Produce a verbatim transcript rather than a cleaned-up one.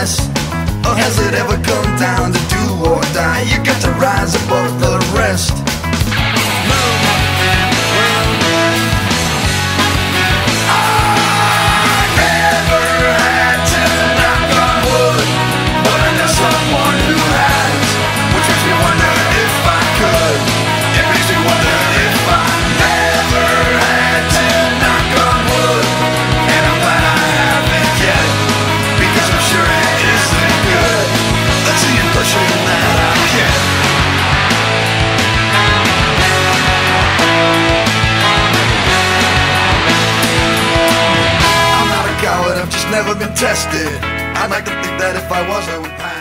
less? Or has it ever come down to do or die? You got to rise above the rest. Someone who has, which makes me wonder if I could. It makes me wonder if I never had to knock on wood. And I'm glad I haven't yet, because I'm sure it isn't good. That's the impression that I get. I'm not a coward, I've just never been tested. I'd like to think that if I was, I would pass.